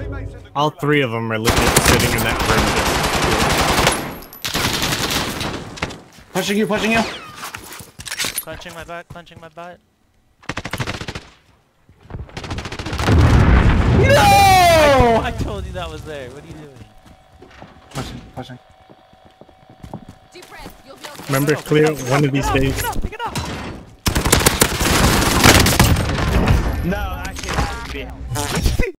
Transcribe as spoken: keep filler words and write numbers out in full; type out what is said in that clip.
All three of them are legit sitting in that room. Pushing you, pushing you. Clenching my butt, clenching my butt. No! I, I told you that was there. What are you doing? Pushing, pushing. Remember, clear one of these days. Pick it up, pick it up. No, actually, that would be.